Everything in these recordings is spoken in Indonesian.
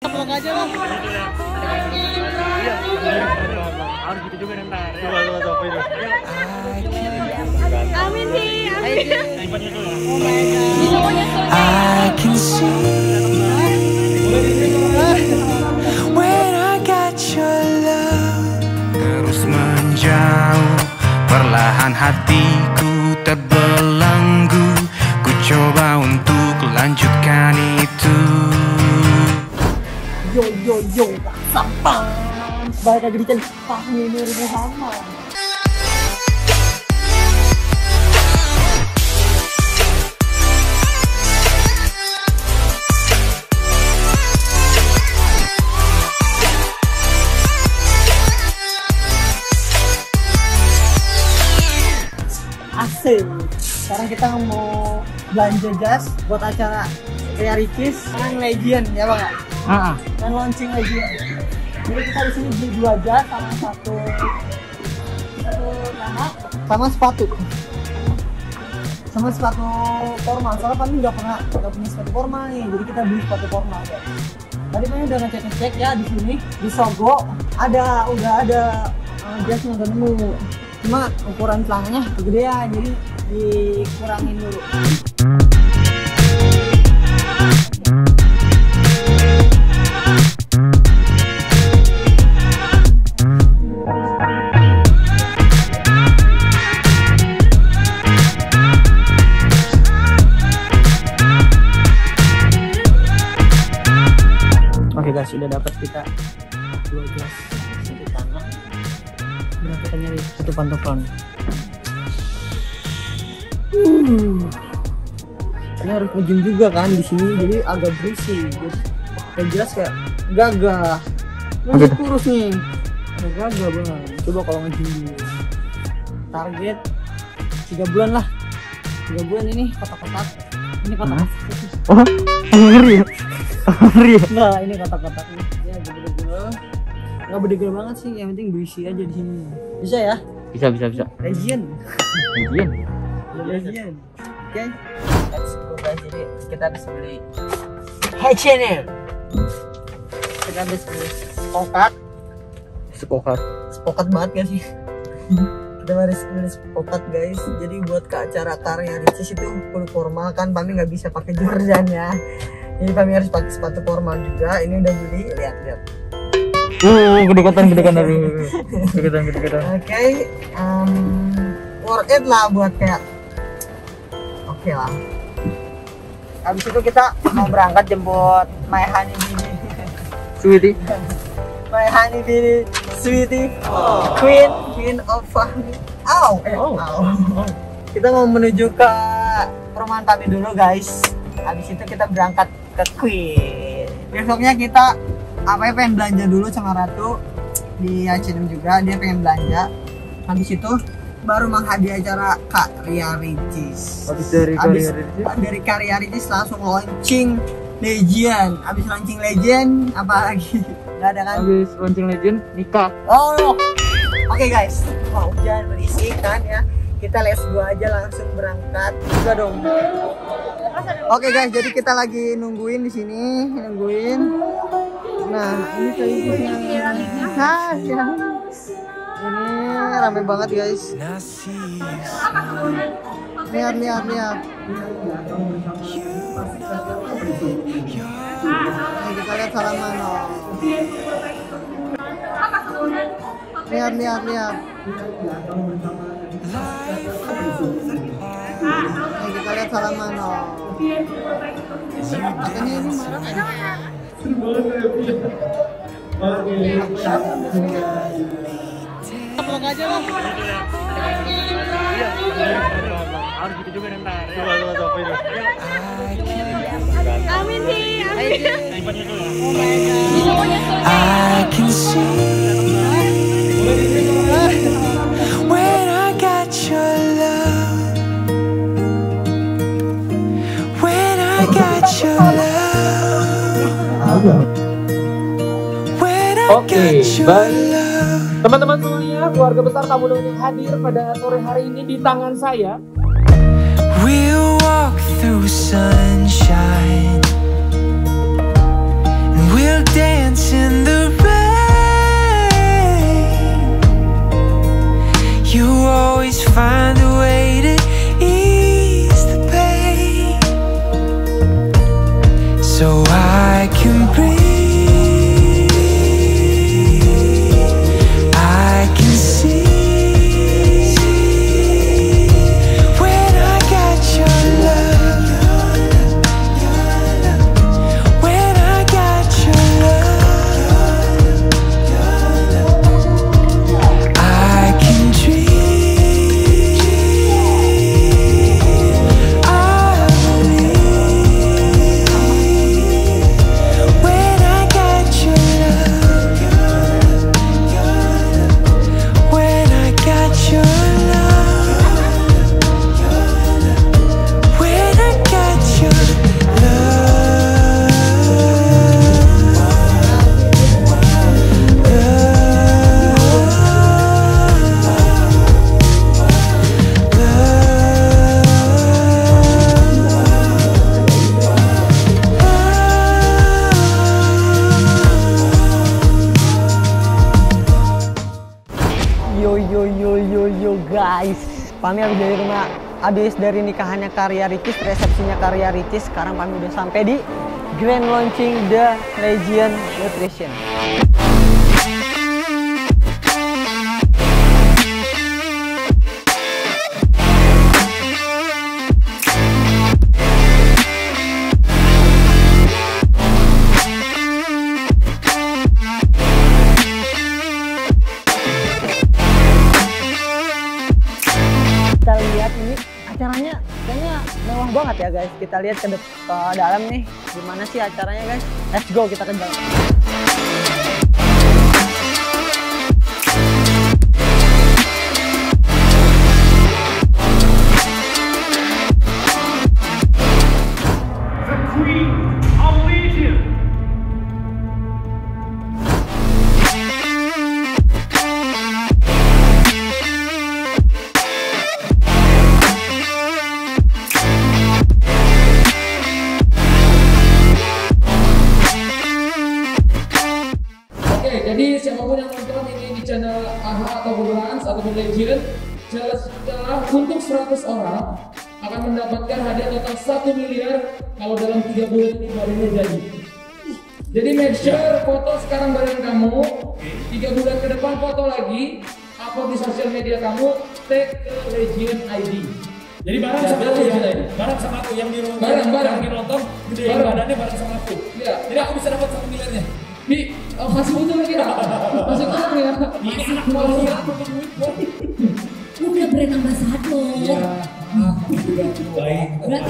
Vlog aja lah. Iya. Harus gitu juga ntar. Coba itu. Amin sih, amin. I can see when I got your love. Terus menjauh, perlahan hatiku terbelenggu. Ku coba untuk lanjutkan itu. Yo, sampah. Balik lagi di channel ini sama. Asik. Sekarang kita mau belanja jas buat acara Ria Ricis yang Legion ya bang? Dan launching Legion. Jadi kita di sini beli 2 jas sama satu sama sepatu formal. Soalnya kami nggak punya sepatu formal nih, jadi kita beli sepatu formal ya. Tadi kami udah ngecek ya di sini di Sogo udah ada jasnya udah nemu. Cuma ukuran celananya kegedean, jadi dikurangin dulu. Oke guys, sudah dapat kita 2 jas di tanah. Nah, kita nyari satu pantofel. Ini harus ujung juga kan di sini, jadi agak berisik. Jadi jelas kayak gagah. Masih kurus nih. Agak gagah banget. Coba kalau ngejung. Target 3 bulan lah. 3 bulan ini kotak-kotak. Ini kotak. Oh, ngeri ya. Ngeri ya. Nah, ini kotak-kotak nih. Ya gede-gede. Nggak gede-gede banget sih, yang penting berisi aja di sini. Bisa ya? Bisa. Legion. Oke. Let's go guys, jadi kita habis beli H&M. Kita habis beli spokat banget gak sih? Kita harus beli spokat guys. Jadi buat ke acara Ria Ricis itu full formal kan, Pami nggak bisa pakai Jordan ya. Jadi Pami harus pakai sepatu formal juga. Ini udah beli, lihat. Kedekatan. Oke, worth it lah buat kayak oke lah. Habis itu kita mau berangkat jemput My Honey Bini Sweetie. My Honey Bini Sweetie, Queen of Fahmi. Kita mau menuju ke perumahan Pami dulu guys. Habis itu kita berangkat ke Queen. Besoknya kita pengen belanja dulu sama Ratu di H&M juga, dia pengen belanja. Habis itu baru menghadiri acara Ria Ricis. Habis dari Ria Ricis langsung launching Legion. Habis launching Legion apa lagi? Gak ada kan? Habis launching Legion nikah. Oke guys, mau hujan berisik kan ya. Kita let's go aja langsung berangkat. Juga dong. Oke guys, jadi kita lagi nungguin di sini, Nah, ini kayaknya. Ya. Ini rame banget guys. Lihat. Nah, kita lihat salaman. Lihat. Nah, kita lihat salaman. Katanya ini marah. Vlog aja lah. Iya. Harus gitu juga ntar. Coba itu. Amin sih, amin. I can see when I got your love. When I got your love. Oke, baik teman-teman semuanya, keluarga besar tamu undangan yang hadir pada sore hari ini di tangan saya. We'll walk through sunshine and we'll guys, Pami habis dari nikahannya Karya Ricis, resepsinya Karya Ricis. Sekarang Pami udah sampai di grand launching The Legion Nutrition. Kita lihat ini acaranya kayaknya mewah banget ya guys. Kita lihat ke dalam nih, gimana sih acaranya guys. Let's go, kita ke dalam. Jadi siapapun yang nonton ini di channel AHA atau Berlans ataupun Legion, untuk 100 orang akan mendapatkan hadiah total 1 miliar kalau dalam 3 bulan ini barunya jadi. Jadi make sure foto sekarang bareng kamu, 3 bulan ke depan foto lagi, upload di sosial media kamu, tag ke Legion ID. Jadi bareng sama aku ya, bareng sama aku yang di rumah, bareng di nonton, gedein badannya bareng sama aku. Iya. Jadi aku bisa dapat 1 miliarnya. Masih butuh lagi ya? Masih kurang ya? Ini anak mau apa duit kok? Udah brand ambassador. Iya. Baik. Berarti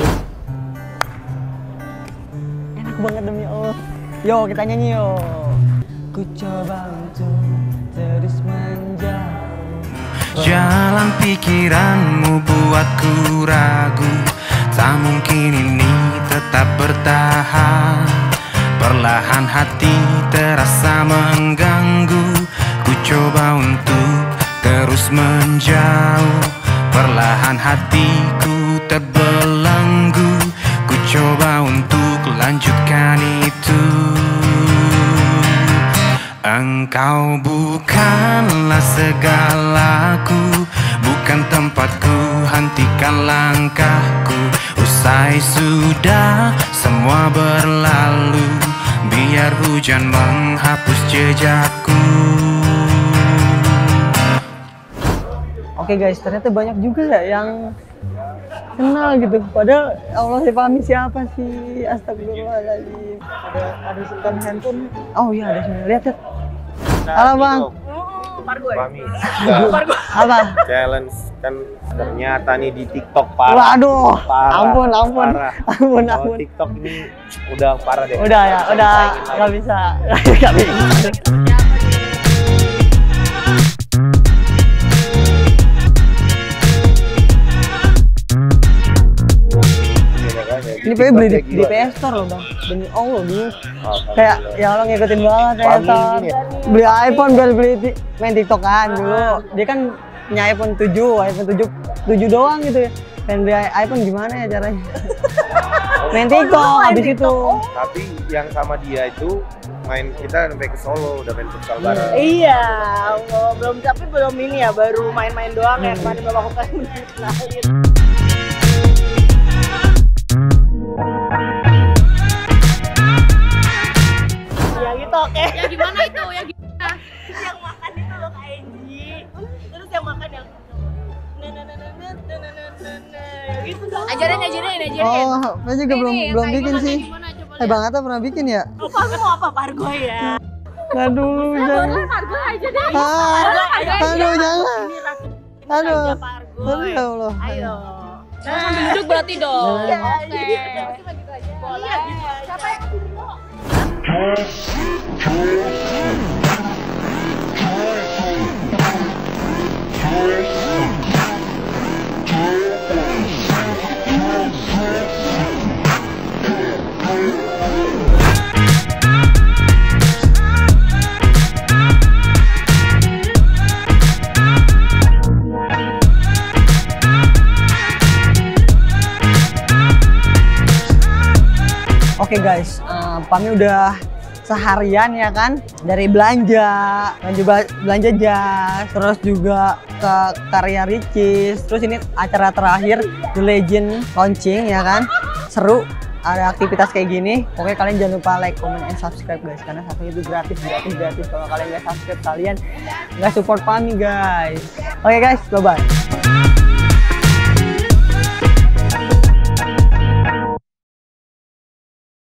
Enak banget demi Allah. Yo, kita nyanyi yo. Ku coba untuk terus menjauh. Jalan pikiranmu buatku ragu, tak mungkin ini tetap bertahan. Perlahan hati terasa mengganggu, ku coba untuk terus menjauh. Perlahan hatiku terbelenggu, ku coba untuk lanjutkan itu. Engkau bukanlah segalaku, bukan tempatku, hentikan langkahku. Usai sudah semua berlalu, biar hujan menghapus jejakku. Oke guys, ternyata banyak juga ya yang kenal gitu. Padahal Allah si Pami siapa sih? Astagfirullahaladzim. Ada simpan handphone. Oh iya ada sini. Lihat lihat. Halo bang. Pami. Apa? Challenge kan ternyata nih di TikTok parah. Waduh. Parah, Ampun. parah. Ampun. Kalau TikTok ini udah parah deh. Udah ya, udah nggak bisa. Nggak bisa. Ini pengen beli di PS Store loh bang, demi Allah dulu. Kayak ya Allah ngikutin banget ternyata. Beli iPhone biar beli main TikTok kan dulu. Dia kan punya iPhone 7 doang gitu ya. Pengen beli iPhone gimana ya caranya? Main TikTok habis itu. Tapi yang sama dia itu kita sampai ke Solo udah main futsal bareng. iya, belum ini ya, baru main-main doang ya. Kemarin belum aku kan kenalin. Oke. Ya gimana itu? Ya gimana? Yang makan itu loh Kak Enji. Terus yang makan yang gitu dong. Ajarin. Oh, saya juga belum bikin sih. Bang Atta pernah bikin ya? Kamu mau apa Pargo ya? Nah dulu jangan. Pargo aja deh. Aduh jangan. Aduh. Aduh ya Allah. Ayo. Sambil duduk berarti dong. Iya. Oke. Boleh. Siapa yang dulu? Oke guys, Pami udah seharian ya kan, dari belanja jas, terus juga ke karya Ricis, terus ini acara terakhir The Legend launching ya kan, seru. Ada aktivitas kayak gini, pokoknya kalian jangan lupa like, comment, and subscribe guys, karena satu itu gratis. Kalau kalian nggak subscribe, kalian nggak support kami guys. Oke guys, bye bye.